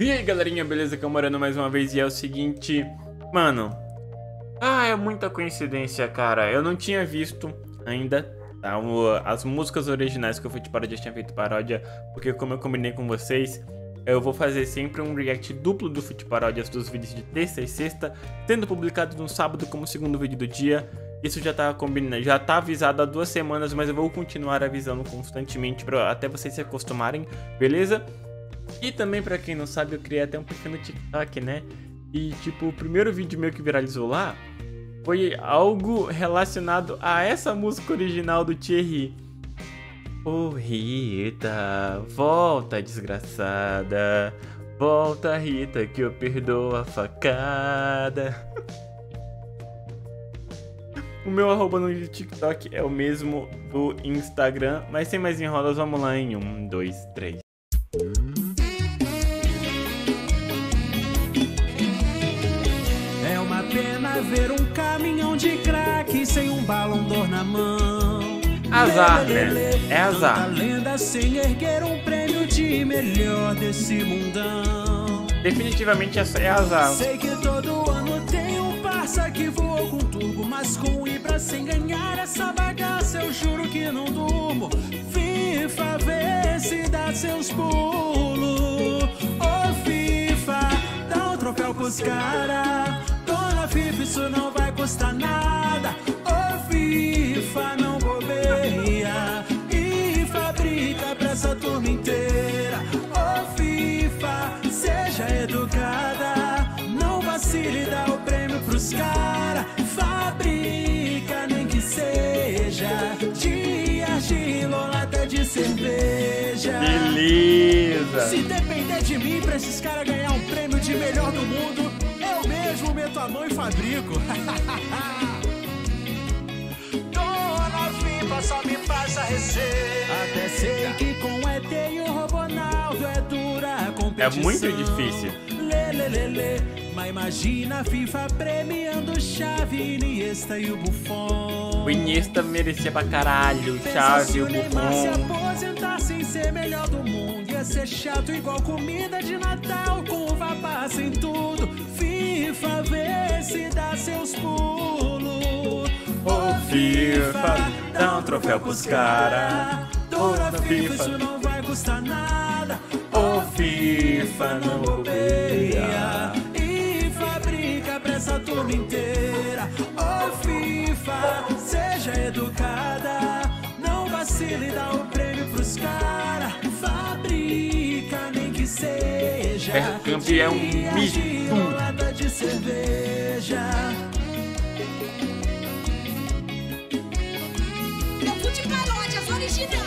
E aí galerinha, beleza? Camorano mais uma vez. E é o seguinte, mano, é muita coincidência, cara. Eu não tinha visto ainda, tá, as músicas originais que o Futiparódia tinha feito paródia, porque como eu combinei com vocês, eu vou fazer sempre um react duplo do Futiparódias dos vídeos de terça e sexta, sendo publicado no sábado como segundo vídeo do dia. Isso já tá combinado, já tá avisado há 2 semanas, mas eu vou continuar avisando constantemente até vocês se acostumarem, beleza? E também, pra quem não sabe, eu criei até um perfil no TikTok, né? E tipo, o primeiro vídeo meu que viralizou lá foi algo relacionado a essa música original do Thierry. Ô Rita, volta desgraçada, volta Rita que eu perdoo a facada. O meu arroba no TikTok é o mesmo do Instagram, mas sem mais enrolas, vamos lá em 1, 2, 3. É uma pena ver um caminhão de crack sem um balão d'or na mão. Azar, né? É azar. Tanta lenda sem erguer um prêmio de melhor desse mundão. Definitivamente essa é azar. Sei que todo ano tem um parça que voou com turbo, mas com Ibra sem ganhar essa bagaça eu juro que não durmo. FIFA, vê se dá seus pulos. Ô FIFA, dá um troféu pros cara. Dona FIFA, isso não vai custar nada. Ô FIFA, não bobeia e fabrica pra essa turma inteira. Ô FIFA, seja educada, não vacile, dá o prêmio pros cara. Fabrica, nem que seja de argila ou lata de cerveja. Beleza! Se depender de mim pra esses caras ganhar um prêmio de melhor do mundo, eu mesmo meto a mão e fabrico. Dona FIFA, só me faça receita. Até sei que com o ET e o Ronaldo é dura a competição. É muito difícil. Mas imagina a FIFA premiando Xavi, Iniesta e o Buffon. O Iniesta merecia pra caralho, o Xavi e o Se Buffon. aposentar sem ser melhor do mundo, ia ser chato igual comida de Natal com uva passa em tudo. FIFA, vê se dá seus pulos. Ô FIFA, dá um troféu pros cara. Dona Ô FIFA, FIFA, isso não vai custar nada. ô FIFA, não bobeia. E fabrica pra essa turma inteira. Ô FIFA, seja educada, não vacile, dá o prêmio pros cara. Fabrica, nem que seja É campeão de mito. lata de cerveja. Futiparódias original.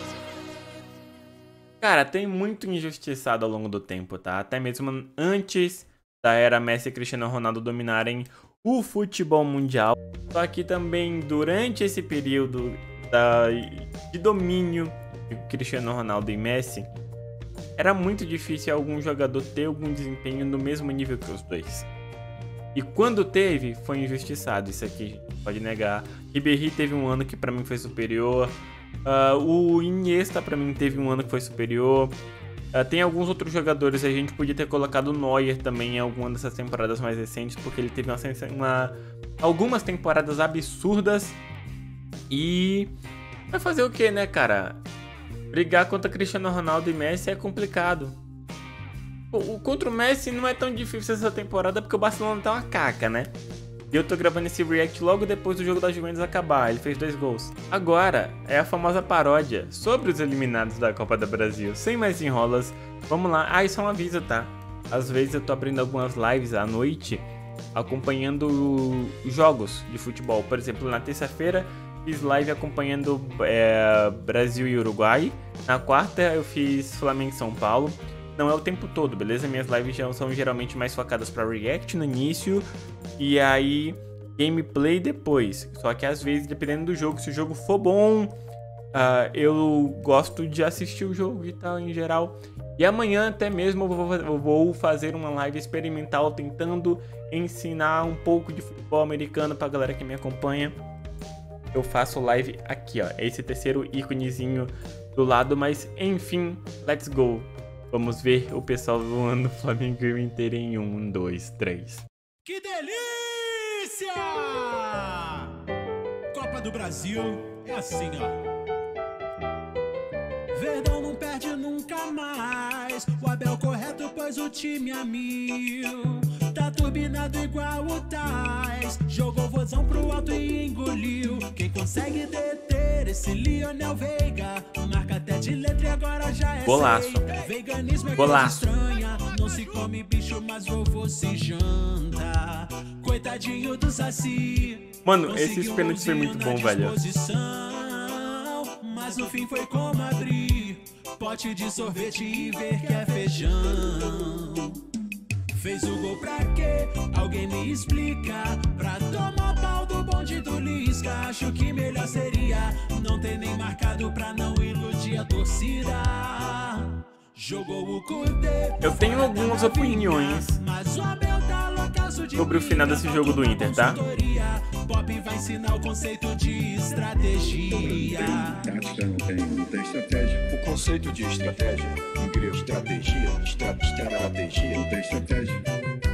Cara, tem muito injustiçado ao longo do tempo, tá? Até mesmo antes da era Messi e Cristiano Ronaldo dominarem o futebol mundial. Só que também durante esse período de domínio de Cristiano Ronaldo e Messi, era muito difícil algum jogador ter algum desempenho no mesmo nível que os dois. E quando teve, foi injustiçado. Isso aqui pode negar. Ribéry teve um ano que pra mim foi superior. O Iniesta pra mim teve um ano que foi superior. Tem alguns outros jogadores, a gente podia ter colocado o Neuer também em alguma dessas temporadas mais recentes, porque ele teve algumas temporadas absurdas. E vai fazer o que, né, cara? Brigar contra Cristiano Ronaldo e Messi é complicado. Contra o Messi não é tão difícil essa temporada porque o Barcelona tá uma caca, né? E eu tô gravando esse react logo depois do jogo da Juventus acabar, ele fez 2 gols. Agora é a famosa paródia sobre os eliminados da Copa do Brasil. Sem mais enrolas, vamos lá. Isso é um aviso, tá? Às vezes eu tô abrindo algumas lives à noite acompanhando jogos de futebol. Por exemplo, na terça-feira fiz live acompanhando Brasil e Uruguai. Na quarta eu fiz Flamengo e São Paulo. Não é o tempo todo, beleza? Minhas lives já são geralmente mais focadas para react no início e aí gameplay depois. Só que às vezes, dependendo do jogo, se o jogo for bom, eu gosto de assistir o jogo e tal em geral. E amanhã até mesmo eu vou fazer uma live experimental tentando ensinar um pouco de futebol americano pra galera que me acompanha. Eu faço live aqui, ó, esse terceiro íconezinho do lado, mas enfim, let's go. Vamos ver o pessoal zoando o Flamengo e o Inter em 1, 2, 3. Que delícia! Copa do Brasil é assim, ó. Verdão não perde nunca mais. O Abel correto pôs o time a 1000. Tá turbinado igual o Tais. Jogou vozão pro alto e engoliu. Quem consegue deter esse Lionel Veiga? Marca até de letra e agora já é Golaço. seita. Veganismo é Golaço. coisa estranha. Não se come bicho, mas vovô se janta. Coitadinho do Saci. Mano, esses pênaltis foi muito bom, velho. Mas no fim foi como abrir pote de sorvete e ver que é feijão. Fez o gol pra quê? Alguém me explica. Pra tomar pau do bonde do Lisca. Acho que melhor seria não ter nem marcado pra não iludir a torcida. Jogou o Cudê. Eu tenho algumas opiniões sobre o final desse jogo do Inter, tá? Pop vai ensinar o conceito de estratégia. Tática não tem estratégia. O conceito de estratégia, em grego, estratégia, estratégia, Não tem estratégia.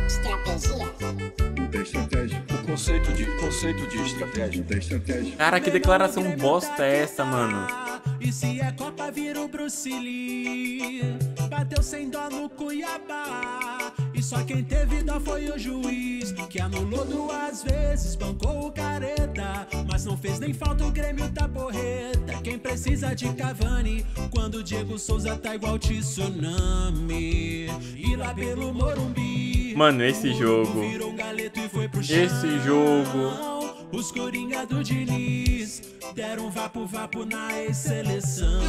Não tem estratégia. o conceito de estratégia. Não tem estratégia. Cara, que declaração bosta é essa, mano? E se é Copa, vira o Bruce Lee. Bateu sem dó no Cuiabá. E só quem teve dó foi o juiz, que anulou 2 vezes, bancou o careta. Mas não fez nem falta, o Grêmio tá porreta. Quem precisa de Cavani, quando o Diego Souza tá igual tsunami. E lá pelo Morumbi, Mano, esse jogo. virou um galeto e foi pro chão. Esse jogo. Os coringa do Diniz deram vapo na ex-seleção.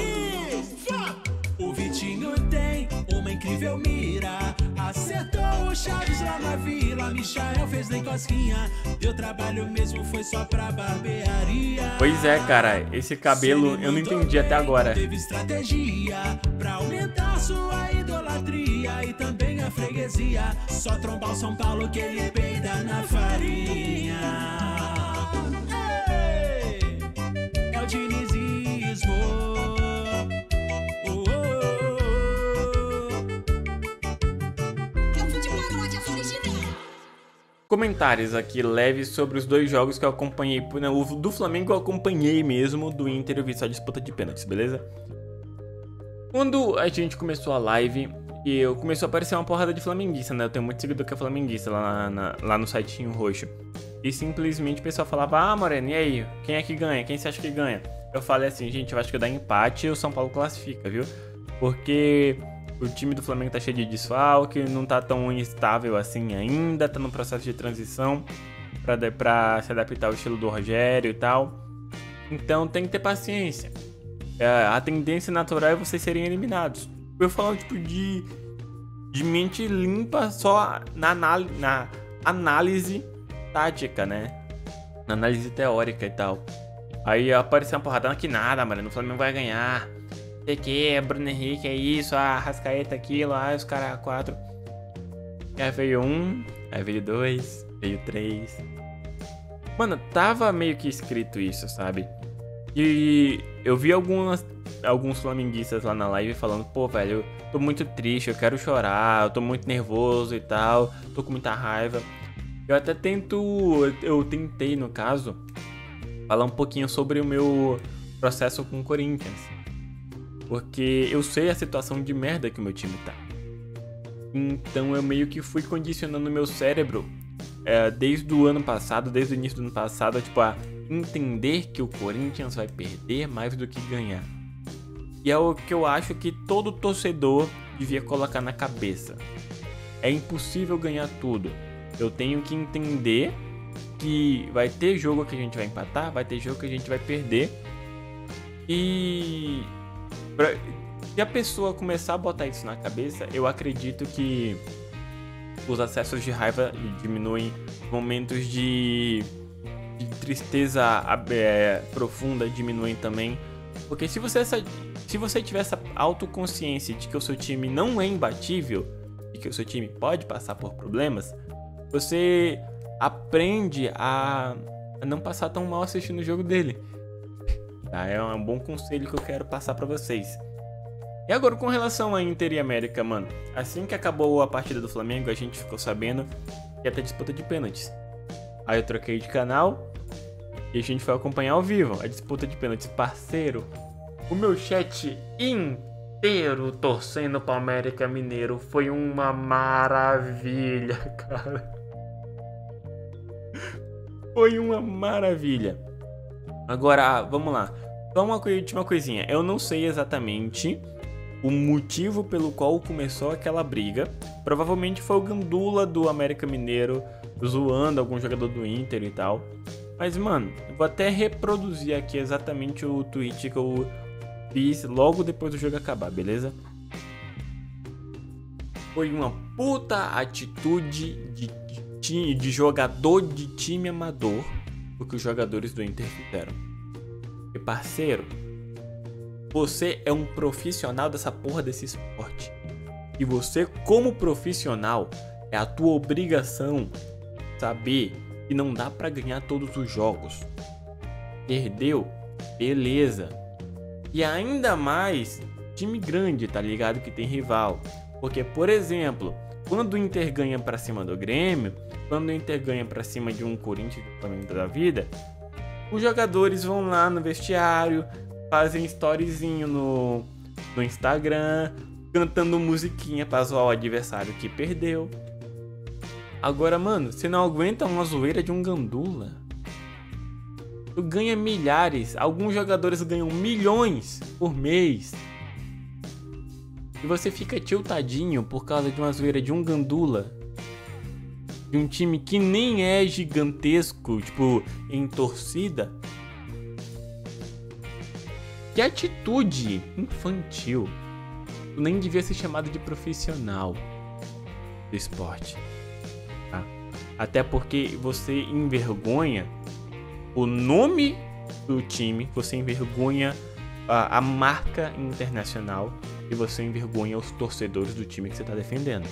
O Vitinho tem uma incrível mira. Acertou o Chaves lá na Vila. Michael fez nem cosquinha. Deu trabalho mesmo, foi só pra barbearia. Pois é, cara, esse cabelo eu não entendi até agora. Teve estratégia pra aumentar sua idolatria e também a freguesia. Só trombar o São Paulo que ele peida na farinha. Ei, é o dinizismo. É o vídeo paródia original. Comentários aqui leves sobre os 2 jogos que eu acompanhei. Não, o do Flamengo eu acompanhei mesmo, do Inter eu vi só a disputa de pênaltis, beleza? Quando a gente começou a live, começou a aparecer uma porrada de flamenguista, né? Eu tenho muito seguidor que é flamenguista lá no sitinho roxo. E simplesmente o pessoal falava, ah, Moreno, e aí? Quem é que ganha? Quem você acha que ganha? Eu falei assim, gente, eu acho que dá empate e o São Paulo classifica, viu? Porque o time do Flamengo tá cheio de desfalque, não tá tão instável assim ainda, tá no processo de transição pra se adaptar ao estilo do Rogério e tal. Então tem que ter paciência. A tendência natural é vocês serem eliminados. Eu falo tipo de mente limpa só na análise tática, né? Na análise teórica e tal. Aí apareceu uma porrada que nada, mano, o Flamengo vai ganhar. Sei que, Bruno Henrique, é isso, Rascaeta aquilo, os caras 4. Aí veio 1, aí veio 2, veio 3. Mano, tava meio que escrito isso, sabe? E eu vi alguns flamenguistas lá na live falando, pô, velho, eu tô muito triste, eu quero chorar, eu tô muito nervoso e tal, tô com muita raiva. Eu tentei, no caso, falar um pouquinho sobre o meu processo com o Corinthians. Porque eu sei a situação de merda que o meu time tá. Então eu meio que fui condicionando o meu cérebro desde o ano passado, desde o início do ano passado, tipo, a entender que o Corinthians vai perder mais do que ganhar. E é o que eu acho que todo torcedor devia colocar na cabeça. É impossível ganhar tudo. Eu tenho que entender que vai ter jogo que a gente vai empatar, vai ter jogo que a gente vai perder. E se a pessoa começar a botar isso na cabeça, eu acredito que os acessos de raiva diminuem, momentos de tristeza profunda diminuem também. Porque se você tiver essa autoconsciência de que o seu time não é imbatível e que o seu time pode passar por problemas, você aprende a não passar tão mal assistindo o jogo dele. Tá? É um bom conselho que eu quero passar pra vocês. E agora com relação a Inter e América, mano, assim que acabou a partida do Flamengo, a gente ficou sabendo que ia ter disputa de pênaltis. Aí eu troquei de canal e a gente foi acompanhar ao vivo a disputa de pênaltis. Parceiro, o meu chat inteiro torcendo pro América Mineiro foi uma maravilha, cara. Foi uma maravilha. Agora, vamos lá. Só uma última coisinha. Eu não sei exatamente o motivo pelo qual começou aquela briga. Provavelmente foi o Gandula do América Mineiro zoando algum jogador do Inter e tal. Mas, mano, eu vou até reproduzir aqui exatamente o tweet que eu fiz logo depois do jogo acabar, beleza? Foi uma puta atitude de jogador de time amador o que os jogadores do Inter fizeram. E parceiro, você é um profissional dessa porra desse esporte. E você, como profissional, é a tua obrigação saber que não dá pra ganhar todos os jogos. Perdeu? Beleza. E ainda mais time grande, tá ligado? Que tem rival. Porque, por exemplo, quando o Inter ganha pra cima do Grêmio, quando o Inter ganha pra cima de um Corinthians da vida, os jogadores vão lá no vestiário, fazem storyzinho no Instagram, cantando musiquinha pra zoar o adversário que perdeu. Agora, mano, você não aguenta uma zoeira de um Gandula. Tu ganha milhares, alguns jogadores ganham milhões por mês. E você fica tiltadinho por causa de uma zoeira de um Gandula. De um time que nem é gigantesco, tipo, em torcida. Que atitude infantil. Tu nem devia ser chamado de profissional do esporte. Tá? Até porque você envergonha o nome do time, você envergonha a marca internacional e você envergonha os torcedores do time que você está defendendo.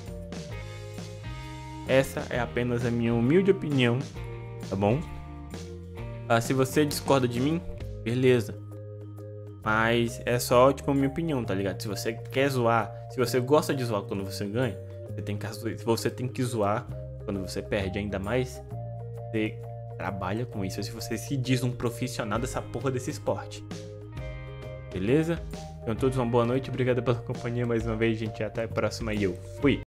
Essa é apenas a minha humilde opinião, tá bom? Se você discorda de mim, beleza. Mas é só, tipo, a minha opinião, tá ligado? Se você quer zoar, se você gosta de zoar quando você ganha, você tem que zoar quando você perde. Ainda mais, você trabalha com isso, se você se diz um profissional dessa porra desse esporte. Beleza? Então todos uma boa noite, obrigado pela companhia mais uma vez, gente. Até a próxima e eu fui!